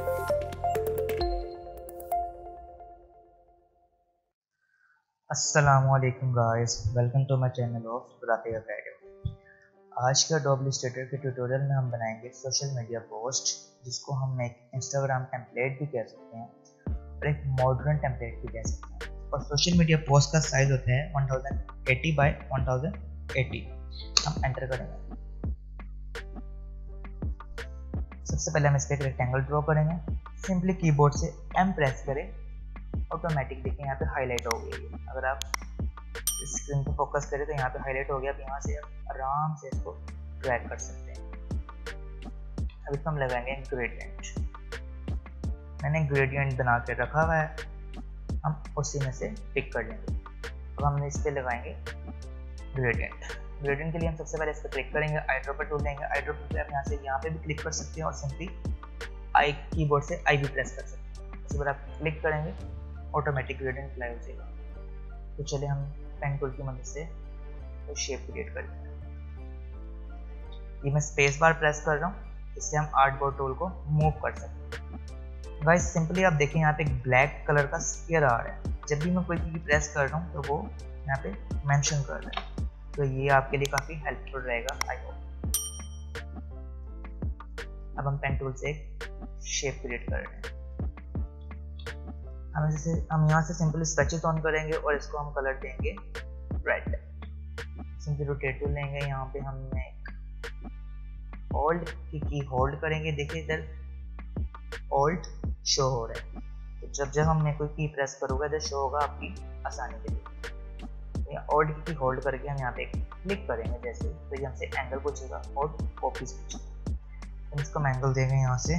अस्सलामुअलैकुम guys, welcome to my channel of राते academy. आज का अडोबे इलस्ट्रेटर के ट्यूटोरियल में हम बनाएंगे सोशल मीडिया पोस्ट, जिसको हम एक इंस्टाग्राम टेम्पलेट भी कह सकते हैं और एक मॉडर्न टेम्पलेट भी कह सकते हैं। और सोशल मीडिया पोस्ट का साइज होता है 1080 बाय 1080। हम एंटर करेंगे। सबसे पहले हम इस पर एक रेक्टेंगल ड्रॉ करेंगे। सिंपली कीबोर्ड से M प्रेस करें, ऑटोमेटिक देखिए यहाँ पे हाईलाइट हो गई है। अगर आप स्क्रीन पे फोकस करें तो यहाँ पे हाईलाइट हो गया। अब यहाँ से आप आराम से इसको ड्रैग कर सकते हैं। अब इसको हम लगाएंगे ग्रेडियंट। मैंने ग्रेडियंट बना के रखा हुआ है, हम उसी में से पिक कर लेंगे। अब हम इस पे लगाएंगे ग्रेडियंट। ग्रेडियंट के लिए हम सबसे पहले इस पर क्लिक करेंगे, आई ड्रॉपर टूल लेंगे। आई ड्रॉपर पे आप यहाँ पे भी क्लिक कर सकते हैं और सिंपली आई कीबोर्ड से आई भी प्रेस कर सकते हैं। उसके बाद आप क्लिक करेंगे, ऑटोमेटिक ग्रेडियंट अप्लाई हो जाएगा। तो चलिए हम पेन टूल की मदद से तो शेप क्रिएट करते हैं। ये मैं स्पेस बार प्रेस कर रहा हूँ, इससे हम आर्टबोर्ड टूल को मूव कर सकते हैं। गाइस सिंपली आप देखें यहाँ पे एक ब्लैक कलर का स्फीयर आ रहा है। जब भी मैं कोई की प्रेस कर रहा हूँ तो वो यहाँ पे मेंशन कर रहा है। तो ये आपके लिए काफ़ी हेल्पफुल रहेगा, आई होप। अब हम पेन टूल से एक शेप क्रिएट कर रहे हैं। हम यहाँ से सिंपली स्केच ऑन करेंगे और इसको हम कलर देंगे रेड। सिंपली रोटेट टूल लेंगे, यहाँ पे हम ऑल्ट की होल्ड करेंगे। देखिए इधर ऑल्ट शो हो रहा है, तो जब मैं कोई की प्रेस करूँगा इधर शो होगा आपकी आसानी के लिए। ऑल्ट की होल्ड करके हम यहाँ पे क्लिक करेंगे जैसे, तो ये हमसे एंगल पूछेगा और कॉपी पूछेगा। हम इसको हम एंगल देंगे यहाँ से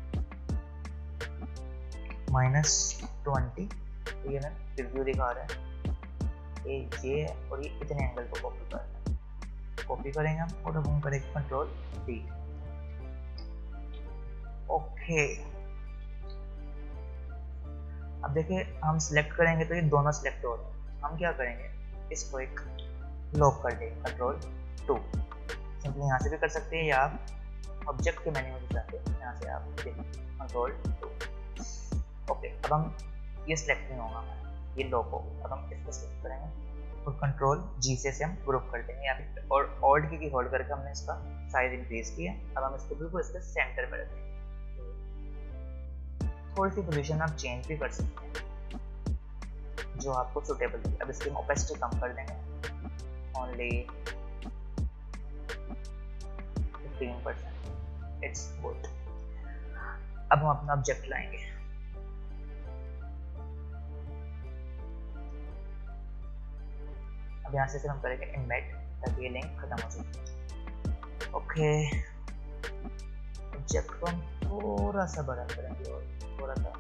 -20। तो ये मैं प्रीव्यू दिखा रहा है ये है और ये इतने एंगल को कॉपी कर रहा है। कॉपी करेंगे हम और अब हम करेंगे Ctrl+D। ओके, अब देखिए हम सिलेक्ट करेंगे तो ये दोनों सिलेक्ट हो रहे हैं। हम क्या करेंगे, इसको एक लॉक कर देंगे Ctrl+2। सिंपली यहाँ से भी कर सकते हैं या आप ऑब्जेक्ट के मेन्यू में जाके यहाँ से आप Ctrl+2। ओके, अब हम ये सिलेक्ट नहीं होगा, ये लॉक होगा। अब हम इसको सिलेक्ट करेंगे और Ctrl+G से हम ग्रुप कर देंगे यहाँ पे और ऑल्ट की होल्ड करके हमने इसका साइज इंक्रीज किया। अब हम इसको बिल्कुल इसके सेंटर पर रखेंगे। थोड़ी सी पोजीशन आप चेंज भी कर सकते हैं जो आपको सुटेबल है। अब इसकी ओपेसिटी कम कर देंगे, ओनली 15%। It's good. अब हम अपना ऑब्जेक्ट लाएंगे। अब यहाँ से फिर हम करेंगे इनमेट ताकि ये लिंक खत्म हो जाए। ओके, ऑब्जेक्ट को हम थोड़ा सा बड़ा करेंगे और थोड़ा सा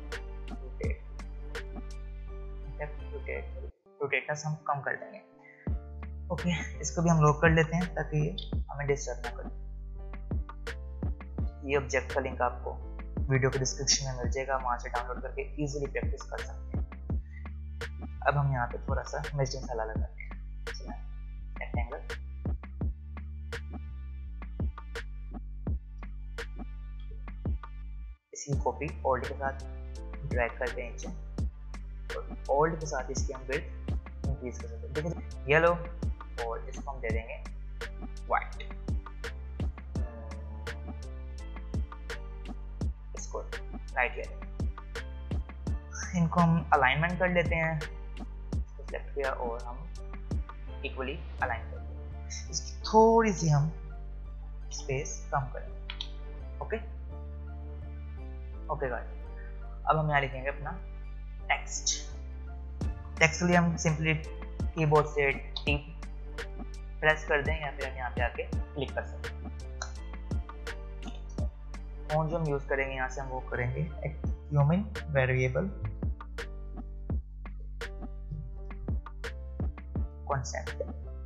रोटेटनेस हम कम कर देंगे। ओके, इसको भी हम लॉक कर लेते हैं ताकि ये हमें डिस्टर्ब ना करे। ये ऑब्जेक्ट का लिंक आपको वीडियो के डिस्क्रिप्शन में मिल जाएगा, वहाँ से डाउनलोड करके इजीली प्रैक्टिस कर सकते हैं। अब हम यहाँ पे थोड़ा सा मिर्च मसाला लगाते हैं। रेक्टेंगल, इसकी कॉपी ऑल्ट के साथ ड्रैग करते हैं नीचे और ऑल्ट के साथ इसकी हम विड्थ इंक्रीज कर सकते हैं। देखिए येलो, और इसको हम दे देंगे व्हाइट। इसको लाइट येलो। इनको हम अलाइनमेंट कर लेते हैं। सिलेक्ट किया और हम इक्वली अलाइन कर देंगे। इसकी थोड़ी सी हम स्पेस कम करेंगे। ओके ओके गाइस, अब हम यहाँ लिखेंगे अपना टेक्स्ट। टेक्स्ट के लिए हम सिंपली कीबोर्ड से T प्रेस कर दें या फिर हम यहाँ पे आके क्लिक कर सकते हैं। फोन जो हम यूज करेंगे यहाँ से हम वो करेंगे ह्यूमन वेरिएबल कॉन्सेप्ट,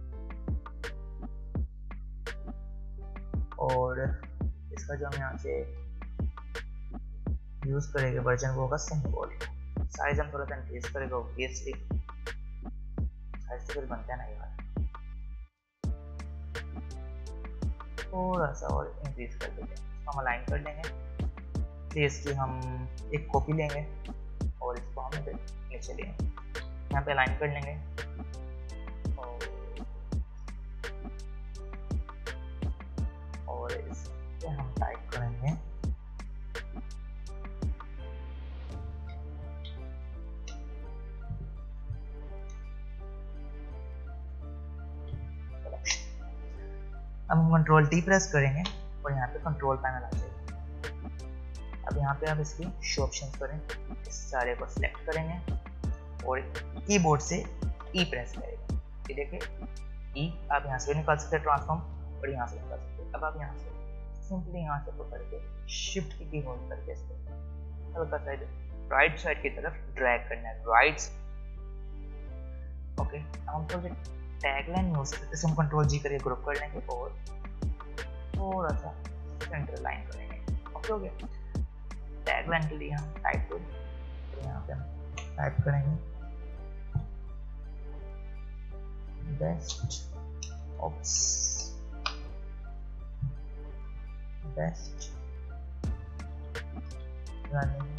और इसका जो हम यहाँ से यूज करेंगे वर्जन वो होगा सिंबल। साइज हम थोड़ा सा इंक्रीज करेंगे, ऑब्वियसली साइज तो फिर बनता है ना यार, थोड़ा सा और इंक्रीज कर देते हैं। हम अलाइन कर लेंगे सिंपली इसकी हम एक कॉपी लेंगे और इसको हम इधर नीचे लेंगे, यहाँ पे अलाइन कर लेंगे और इस पे हम टाइप करेंगे अब हम कंट्रोल टी प्रेस करेंगे और यहाँ पे कंट्रोल पैनल आ जाएगा। अब यहाँ पे आप इसकी शो ऑप्शन करें, इस सारे को सिलेक्ट करेंगे और कीबोर्ड से ई प्रेस करेंगे। ये देखिए ई आप यहाँ से निकाल सकते हैं ट्रांसफॉर्म और यहाँ से निकाल सकते हैं। अब आप यहाँ से सिंपली यहाँ से पकड़ के शिफ्ट की होल्ड करके इसको हल्का सा राइट साइड की तरफ ड्रैग करना है, राइट। ओके, हम तो टैगलाइन यूज करते हैं, हम कंट्रोल जी करके ग्रुप कर लेंगे और थोड़ा सा सेंटर लाइन करेंगे। ओके हो गया। टैगलाइन के लिए हम टाइप को यहाँ पे हम टाइप करेंगे बेस्ट रनिंग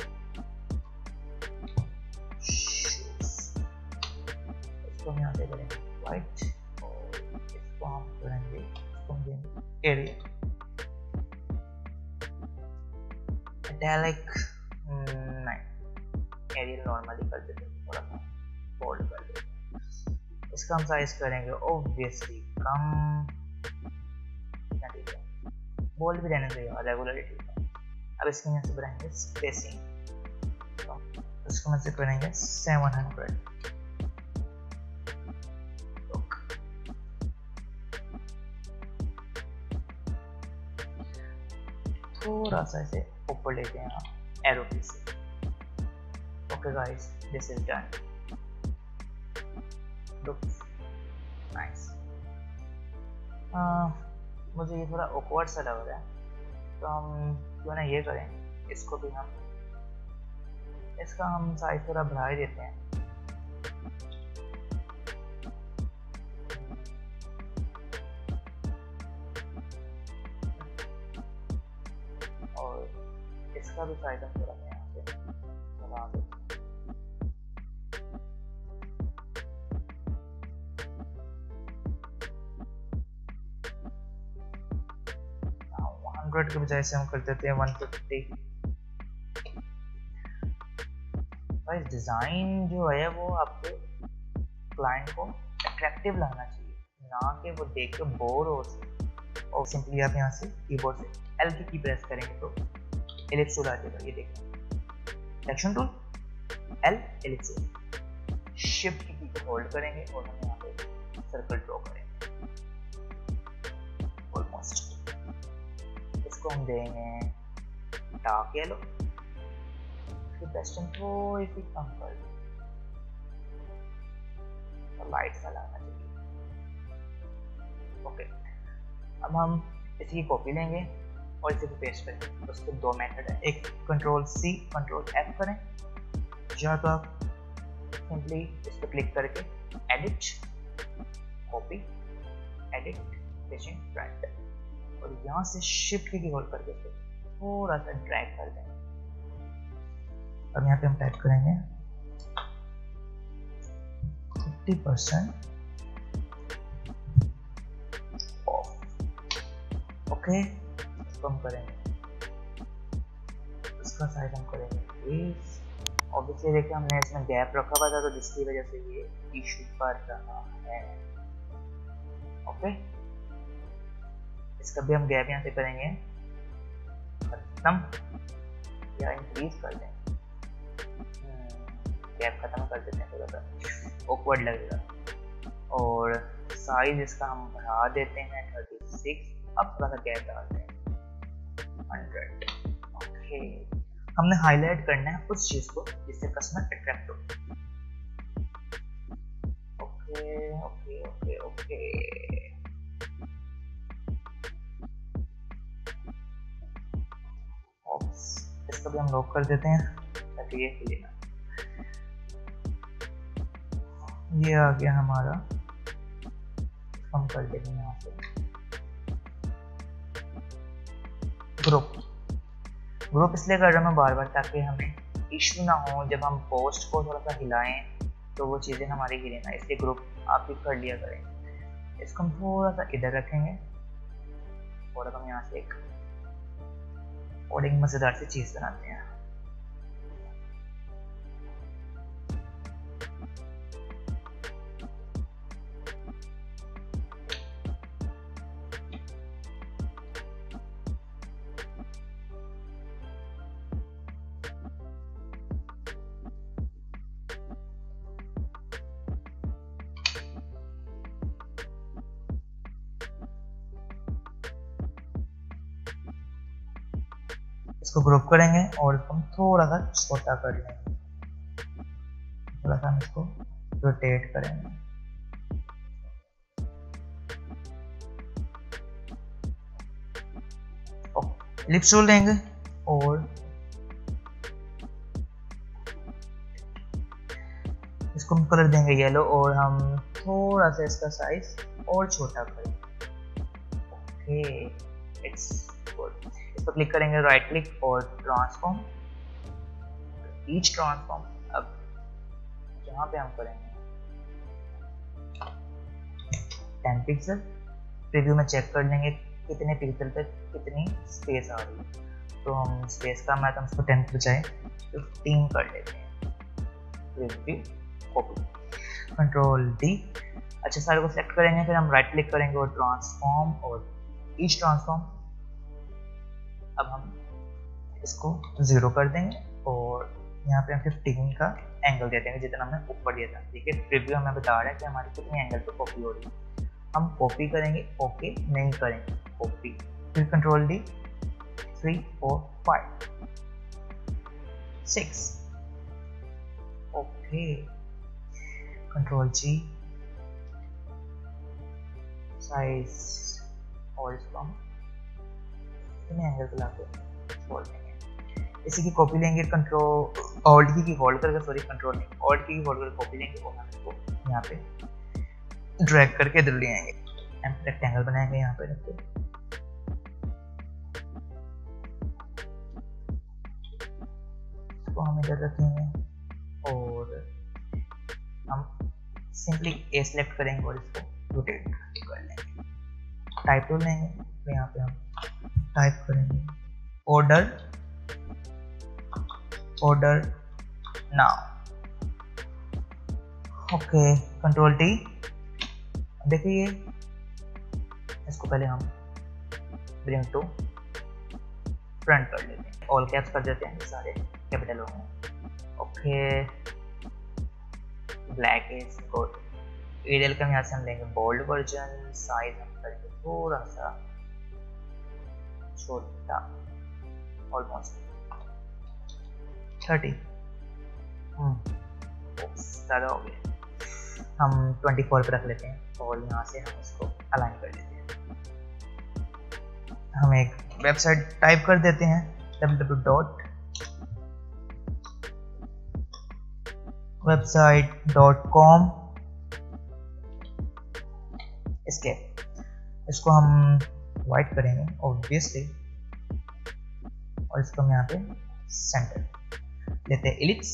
शूज, इसको हम यहाँ पे करेंगे वाइट और इसको हम करेंगे, इसको हम देंगे एरिया इटैलिक, नहीं एरियल नॉर्मली कर देते हैं, थोड़ा सा बोल्ड कर देते हैं। इसका हम साइज करेंगे ऑब्वियसली कम, ठीक है, बोल्ड भी रहने चाहिए रेगुलरिटी। अब इसके यहाँ से बनाएंगे स्पेसिंग, तो इसको हम से करेंगे 700। थोड़ा सा इसे ऊपर लेते हैं एरो की से। Okay guys, this is done, looks nice. मुझे ये थोड़ा ऑकवर्ड सा लग रहा है, तो हम क्यों ना ये करें, इसको भी हम इसका हम साइज थोड़ा बढ़ा ही देते हैं। और इसका भी साइज हम थोड़ा यहाँ से बढ़ा देते हैं। 100 के बजाय से हम कर देते हैं 150। भाई डिजाइन जो है वो आपके क्लाइंट को अट्रैक्टिव लगना चाहिए, ना कि वो देख के बोर हो। और सिंपली आप यहाँ से कीबोर्ड से एल की प्रेस करेंगे तो एलिप्स टूल आ जाएगा। ये देखिए selection tool, L ellipse, shift key को होल्ड करेंगे और हम यहाँ पे सर्कल ड्रॉ करेंगे ऑलमोस्ट। इसको हम देंगे डार्क येलो, फिर वेस्टर्न थोड़ी सी कम कर दें और लाइट सा लाना चाहिए। ओके, अब हम इसकी कॉपी लेंगे और इसे पेस्ट करेंगे। उसके दो मेथड है, एक कंट्रोल सी कंट्रोल एफ करें, या तो आप सिंपली इस पर क्लिक करके edit copy, edit pasting front, और यहाँ से शिफ्ट की होल्ड करके थोड़ा सा ड्रैग कर दें। अब यहाँ पे हम टाइप करेंगे 50% ऑफ। ओके, इसको हम करेंगे, इसका साइज हम करेंगे 20। ऑब्वियसली देखिए हमने इसमें गैप रखा हुआ था तो जिसकी वजह से ये इशू कर रहा है। ओके, इसका भी हम गैप यहाँ से करेंगे खत्म या इंक्रीज कर दें, गैप खत्म कर देते हैं, थोड़ा सा ऑकवर्ड लगेगा। और साइज इसका हम बढ़ा देते हैं 36, अब थोड़ा सा गैप डालते हैं 100। ओके, हमने हाईलाइट करना है उस चीज को जिससे कस्टमर अट्रैक्ट हो। ओके ओके ओके ओके, इसको भी हम लॉक कर देते हैं ताकि ये हिले ना। ये आ गया हमारा, हम कर देंगे यहाँ से ग्रुप इसलिए कर रहा हूँ मैं बार बार ताकि हमें इशू ना हो जब हम पोस्ट को थोड़ा सा हिलाएं तो वो चीज़ें हमारी हिले ना, इसलिए ग्रुप आप भी कर लिया करें। इसको हम थोड़ा सा इधर रखेंगे और हम यहाँ से एक और एक मज़ेदार सी चीज़ बनाते हैं। इसको ग्रुप करेंगे और इसको हम थोड़ा सा छोटा कर लेंगे, थोड़ा सा हम इसको रोटेट करेंगे। लिप्स टूल लेंगे और इसको हम कलर देंगे येलो और हम थोड़ा सा इसका साइज और छोटा करेंगे। Okay, it's good. इस पर क्लिक करेंगे, राइट क्लिक और ट्रांसफॉर्म, ईच ट्रांसफॉर्म। अब यहाँ पे हम करेंगे 10 पिक्सल। प्रीव्यू में चेक कर लेंगे कितने पिक्सल पे कितनी स्पेस आ रही है, तो हम स्पेस का मैं इसको 10 बजाय 15 कर लेते हैं। Preview, copy, control D. अच्छा, सारे को सेलेक्ट करेंगे, फिर हम राइट क्लिक करेंगे और ट्रांसफॉर्म और ईच ट्रांसफॉर्म। अब हम इसको 0 कर देंगे और यहाँ पे हम 15 का एंगल दे देंगे जितना हमने ऊपर दिया था। ठीक है, प्रीव्यू हमें बता रहा है कि हमारी कितनी एंगल पे कॉपी हो रही है। हम कॉपी करेंगे, ओके नहीं करेंगे, कॉपी, फिर control D, 3 4 5 6, okay, control G, size और इसको हम एंगल पे लाके छोड़ देंगे। इसी की कॉपी लेंगे, कंट्रोल ऑल्ट की होल्ड करके, सॉरी कंट्रोल नहीं, ऑल्ट की होल्ड करके कॉपी लेंगे और हम इसको यहाँ पे ड्रैग करके इधर ले आएंगे, रेक्टेंगल बनाएंगे यहाँ पे रखते। इसको हम इधर रखेंगे और हम सिंपली ए सेलेक्ट करेंगे और इसको रोटेट कर लेंगे। टाइप टूल लेंगे, तो यहाँ पे हम टाइप करेंगे order now, okay, control T. देखिए इसको पहले हम ब्रिंग टू फ्रंट कर लेते हैं, ऑल कैप्स कर देते हैं, सारे कैपिटल होंगे। Okay, black is good. Arial का यहाँ से हम लेंगे बोल्ड वर्जन, साइज हम करेंगे थोड़ा सा छोटा, ऑलमोस्ट 30, ज़्यादा हो गया, हम 24 पे रख लेते हैं और यहाँ से हम इसको अलाइन कर लेते हैं। हम एक वेबसाइट टाइप कर देते हैं, www.website.com। इसको हम वाइट करेंगे ऑब्वियसली और इसको हम यहाँ पे सेंटर लेते हैं, इलिप्स।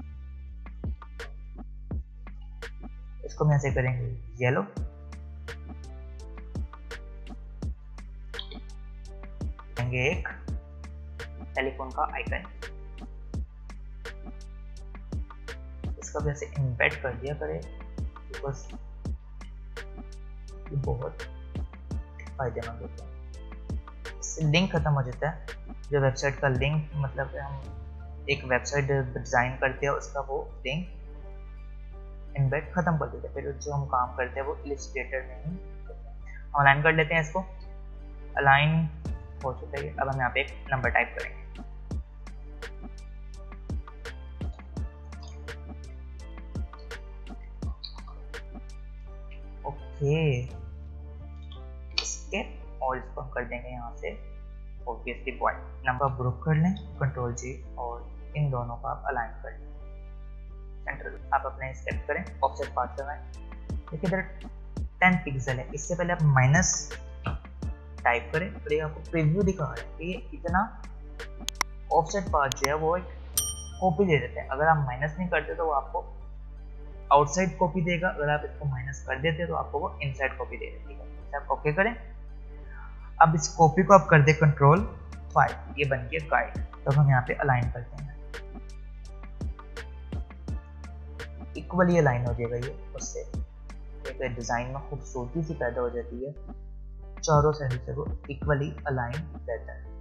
इसको हम ऐसे करेंगे येलो, लेंगे एक टेलीफोन का आइकन, इसका भी ऐसे इम्बेड कर दिया करें, बिकॉज ये बहुत फायदेमंद होता है। इससे लिंक खत्म हो जाता है, जो वेबसाइट का लिंक, मतलब हम एक वेबसाइट डिजाइन करते हैं उसका वो लिंक इम्बेड खत्म कर देते हैं, फिर जो हम काम करते हैं वो इलस्ट्रेटर में ही हम अलाइन कर लेते हैं। इसको अलाइन हो चुका है। अब हम यहाँ पे एक नंबर टाइप करेंगे, ओके, और इसको हम कर देंगे यहाँ से ऑब्वियसली पॉइंट। नंबर ग्रुप कर लें, कंट्रोल जी, और इन दोनों का आप अलाइन कर लें सेंटर। आप अपने स्टेप करें, ऑफसेट पाथ लगाएं। देखिए इधर 10 पिक्सल है, इससे पहले आप माइनस टाइप करें, तो ये आपको प्रीव्यू दिखा रहा है कि ये इतना ऑफसेट पाथ जो है वो एक कॉपी दे देते हैं। अगर आप माइनस नहीं करते तो वो आपको आउटसाइड कॉपी देगा, अगर आप इसको माइनस कर देते तो आपको वो इनसाइड कॉपी दे देगा। आप ओके करें। अब इस कॉपी को आप कर दे कंट्रोल 5, ये बन गया गाइड। तो हम यहाँ पे अलाइन करते हैं, इक्वली अलाइन हो जाएगा ये, उससे एक डिजाइन में खूबसूरती सी पैदा हो जाती है, चारों साइड से वो इक्वली अलाइन रहता है।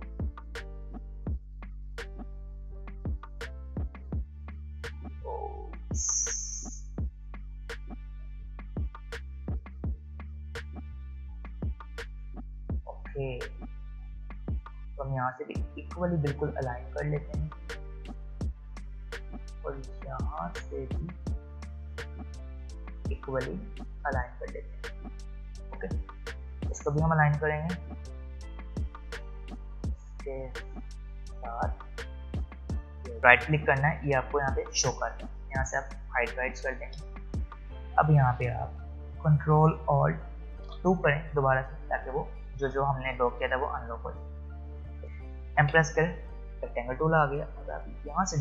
ओके, तो हम यहाँ से भी इक्वली बिल्कुल अलाइन कर लेते हैं और यहाँ से भी इक्वली अलाइन कर लेते हैं। ओके, इसको भी हम अलाइन करेंगे इसके साथ। राइट क्लिक करना है, ये आपको यहाँ पे शो करना है, यहाँ से आप हाइड राइट्स कर देंगे। अब यहाँ पे आप कंट्रोल ऑल्ट 2 करें दोबारा से, ताकि वो जो हमने लॉक किया था वो अनलॉक हो जाए। प्रेस करें, रेक्टेंगल टूल आ गया। अब आप यहाँ से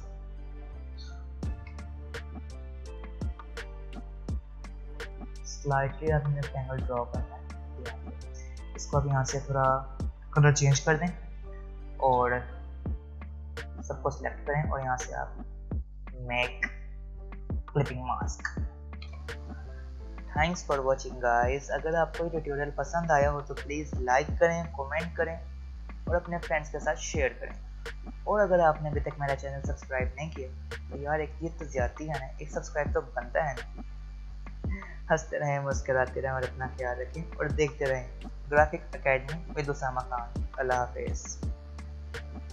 स्लाइटली आपने रेक्टेंगल ड्रॉ करना है। इसको अब यहाँ से थोड़ा कलर चेंज कर दें और सबको सिलेक्ट करें और यहाँ से आप make clipping mask. Thanks for watching guys. अगर आपको ये ट्यूटोरियल पसंद आया हो तो प्लीज़ लाइक करें, कमेंट करें और अपने फ्रेंड्स के साथ शेयर करें। और अगर आपने अभी तक मेरा चैनल सब्सक्राइब नहीं किया तो यार एक ये तो ज्यादती है ना, एक सब्सक्राइब तो बनता है ना। हंसते रहें, मुस्कुराते रहें और अपना ख्याल रखें और देखते रहें graphic academy with Usama Khan. अल्लाह हाफिज़।